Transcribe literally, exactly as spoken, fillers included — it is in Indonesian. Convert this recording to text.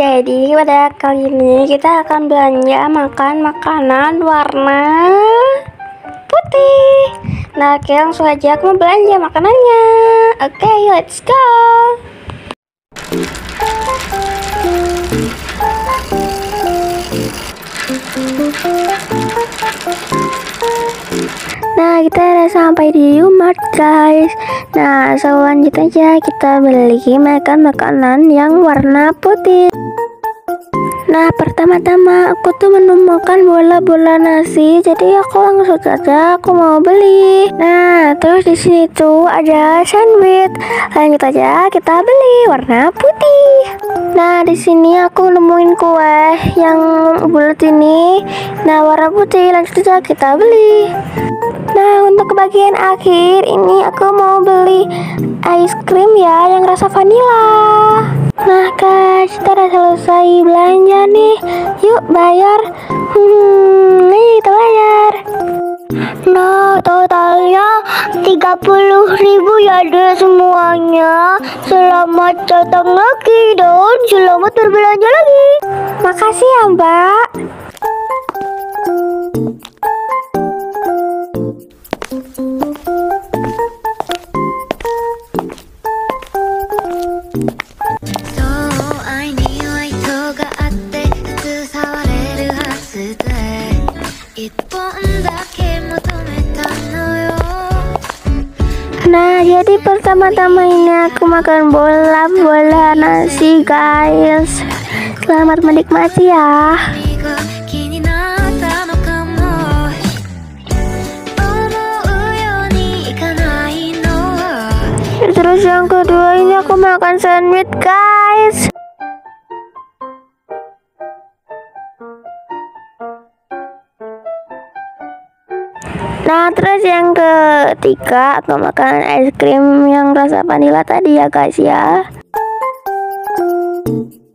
Jadi pada kali ini kita akan belanja makan makanan warna putih. Nah, oke, langsung aja aku mau belanja makanannya. Oke, okay, let's go. Nah, kita udah sampai di Umart, guys. Nah, selanjutnya kita beli makan makanan yang warna putih. Nah, pertama-tama aku tuh menemukan bola-bola nasi, jadi aku langsung saja aku mau beli. Nah, terus di sini tuh ada sandwich. Lanjut aja kita beli warna putih. Nah, di sini aku nemuin kue yang bulat ini. Nah, warna putih. Lanjut aja kita beli. Nah, untuk bagian akhir ini aku mau beli ice cream ya yang rasa vanila. Nah guys, kita udah selesai belanja nih. Yuk bayar. Hmm, nih kita bayar. Nah, totalnya tiga puluh ribu ya deh semuanya. Selamat datang lagi dan selamat berbelanja lagi. Makasih ya Mbak. Nah, jadi pertama-tama ini aku makan bola-bola nasi, guys. Selamat menikmati ya. Terus yang kedua ini aku makan sandwich, guys. Nah, terus yang ketiga aku makan es krim yang rasa vanila tadi ya guys ya.